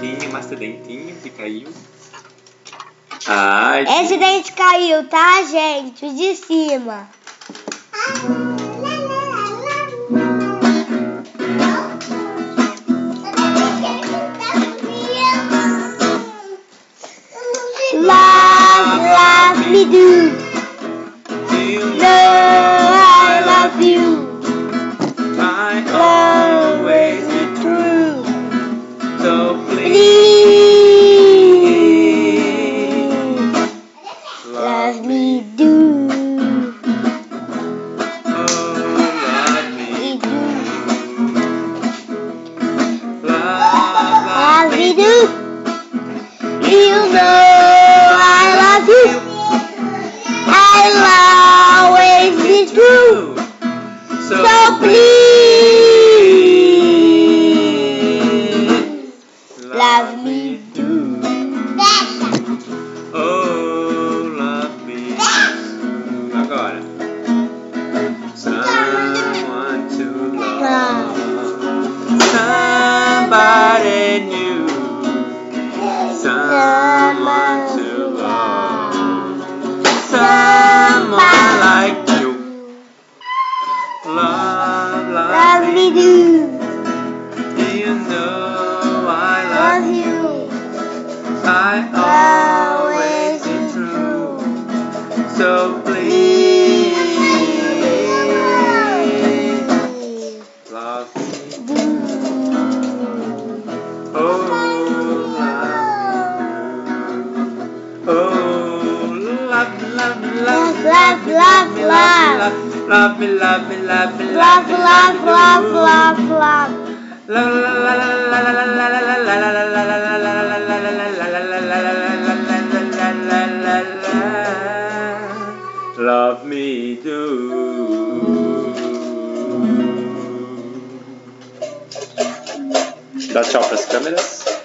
Mostra o dentinho que caiu. Ai, esse dente caiu, tá, gente? O de cima. Love me do. you No, I love you. I Love always is be true. so please Please love me do. love me do. love Love me do. You know I love you. I'll always be true. So please love me do. Oh, love me. Agora. Someone to love. Somebody new. Someone to love. Someone like you. Love me do. You know I Love love you. you. I always be true. So please love me. Oh, love you. Oh, love me, love me, love me, Love, love, love. love me, love me, love me, Love, love, love, love, love. Love me do. Dá tchau pras câmeras.